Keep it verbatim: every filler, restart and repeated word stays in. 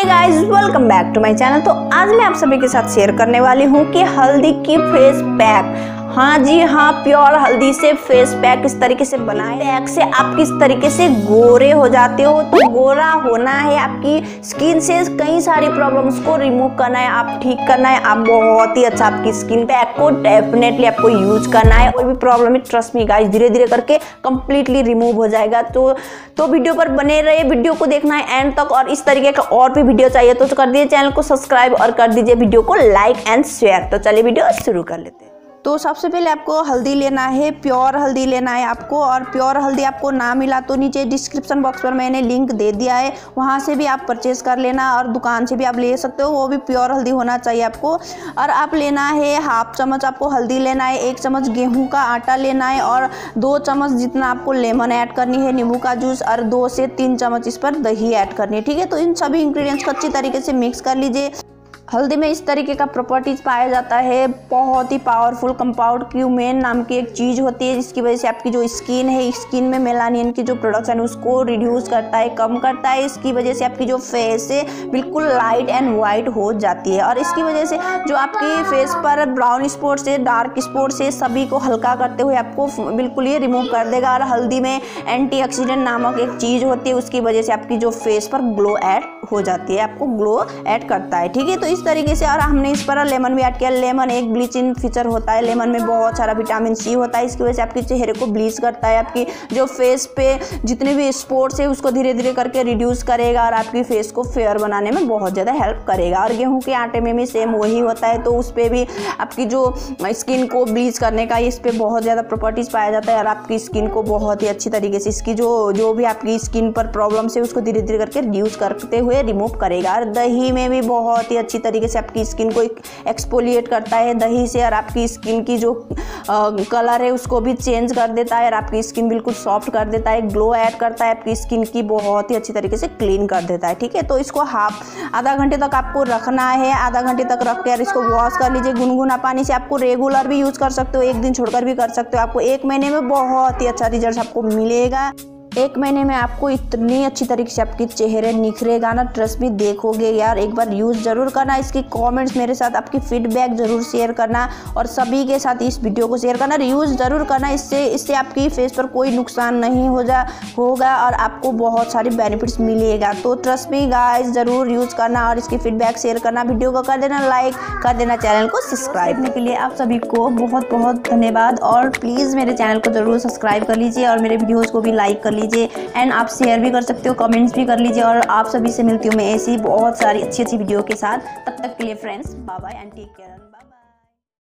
Hey guys, welcome back to my channel. तो आज मैं आप सभी के साथ शेयर करने वाली हूँ कि हल्दी की फेस पैक, हाँ जी हाँ, प्योर हल्दी से फेस पैक किस तरीके से बनाएं। पैक से आप किस तरीके से गोरे हो जाते हो। तो गोरा होना है, आपकी स्किन से कई सारी प्रॉब्लम्स को रिमूव करना है, आप ठीक करना है। आप बहुत ही अच्छा आपकी स्किन पैक को डेफिनेटली आपको यूज करना है। कोई भी प्रॉब्लम है, ट्रस्ट मी गाइस, धीरे धीरे करके कंप्लीटली रिमूव हो जाएगा। तो तो वीडियो पर बने रहे, वीडियो को देखना है एंड तक। और इस तरीके का और भी वीडियो चाहिए तो, तो कर दीजिए चैनल को सब्सक्राइब और कर दीजिए वीडियो को लाइक एंड शेयर। तो चलिए वीडियो शुरू कर लेते हैं। तो सबसे पहले आपको हल्दी लेना है, प्योर हल्दी लेना है आपको। और प्योर हल्दी आपको ना मिला तो नीचे डिस्क्रिप्शन बॉक्स पर मैंने लिंक दे दिया है, वहाँ से भी आप परचेज कर लेना। और दुकान से भी आप ले सकते हो, वो भी प्योर हल्दी होना चाहिए आपको। और आप लेना है हाफ चम्मच आपको हल्दी लेना है, एक चम्मच गेहूं का आटा लेना है, और दो चम्मच जितना आपको लेमन ऐड करनी है, नींबू का जूस, और दो से तीन चम्मच इस पर दही ऐड करनी है। ठीक है, तो इन सभी इंग्रेडिएंट्स को अच्छी तरीके से मिक्स कर लीजिए। हल्दी में इस तरीके का प्रॉपर्टीज पाया जाता है, बहुत ही पावरफुल कंपाउंड क्यूमेन नाम की एक चीज़ होती है, जिसकी वजह से आपकी जो स्किन है, स्किन में मेलानिन की जो प्रोडक्शन है उसको रिड्यूस करता है, कम करता है। इसकी वजह से आपकी जो फेस है बिल्कुल लाइट एंड वाइट हो जाती है। और इसकी वजह से जो आपकी फेस पर ब्राउन स्पॉट्स है, डार्क स्पॉट्स है, सभी को हल्का करते हुए आपको बिल्कुल ये रिमूव कर देगा। और हल्दी में एंटीऑक्सीडेंट नामक एक चीज़ होती है, उसकी वजह से आपकी जो फेस पर ग्लो ऐड हो जाती है, आपको ग्लो ऐड करता है। ठीक है, तो इस तरीके से। और हमने इस पर लेमन भी ऐड किया। लेमन एक ब्लीचिंग फीचर होता है, लेमन में बहुत सारा विटामिन सी होता है, इसकी वजह से आपके चेहरे को ब्लीच करता है, आपकी जो फेस पे जितने भी स्पॉट्स है उसको धीरे धीरे करके रिड्यूस करेगा, और आपकी फेस को फेयर बनाने में बहुत ज़्यादा हेल्प करेगा। और गेहूं के आटे में भी सेम वही होता है, तो उस पर भी आपकी जो स्किन को ब्लीच करने का इस पर बहुत ज़्यादा प्रॉपर्टीज पाया जाता है, और आपकी स्किन को बहुत ही अच्छी तरीके से इसकी जो जो भी आपकी स्किन पर प्रॉब्लम्स है उसको धीरे धीरे करके रिड्यूस करते हुए रिमूव करेगा। और दही में भी बहुत ही अच्छी तरीके से आपकी स्किन को एक्सफोलिएट करता है दही से, और आपकी स्किन की जो आ, कलर है उसको भी चेंज कर देता है, और आपकी स्किन बिल्कुल सॉफ्ट कर देता है, ग्लो ऐड करता है, आपकी स्किन की बहुत ही अच्छी तरीके से क्लीन कर देता है। ठीक है, तो इसको हाफ आधा घंटे तक आपको रखना है। आधा घंटे तक रख कर इसको वॉश कर लीजिए गुनगुना पानी से। आपको रेगुलर भी यूज़ कर सकते हो, एक दिन छोड़कर भी कर सकते हो। आपको एक महीने में बहुत ही अच्छा रिजल्ट आपको मिलेगा। एक महीने में आपको इतनी अच्छी तरीके से आपके चेहरे निखरेगा ना, ट्रस्ट भी देखोगे यार। एक बार यूज़ ज़रूर करना, इसकी कमेंट्स मेरे साथ आपकी फीडबैक ज़रूर शेयर करना, और सभी के साथ इस वीडियो को शेयर करना, यूज़ ज़रूर करना। इससे इससे आपकी फेस पर कोई नुकसान नहीं हो जा होगा और आपको बहुत सारे बेनिफिट्स मिलेगा। तो ट्रस्ट मी गाइस, ज़रूर यूज़ करना और इसकी फीडबैक शेयर करना। वीडियो को कर देना लाइक, कर देना चैनल को सब्सक्राइब करने के लिए। आप सभी को बहुत बहुत धन्यवाद, और प्लीज़ मेरे चैनल को ज़रूर सब्सक्राइब कर लीजिए, और मेरे वीडियोज़ को भी लाइक कर लीजिए, एंड आप शेयर भी कर सकते हो, कमेंट्स भी कर लीजिए। और आप सभी से मिलती हूँ मैं ऐसी बहुत सारी अच्छी अच्छी वीडियो के साथ। तब तक के लिए friends, bye bye and take care. Bye bye.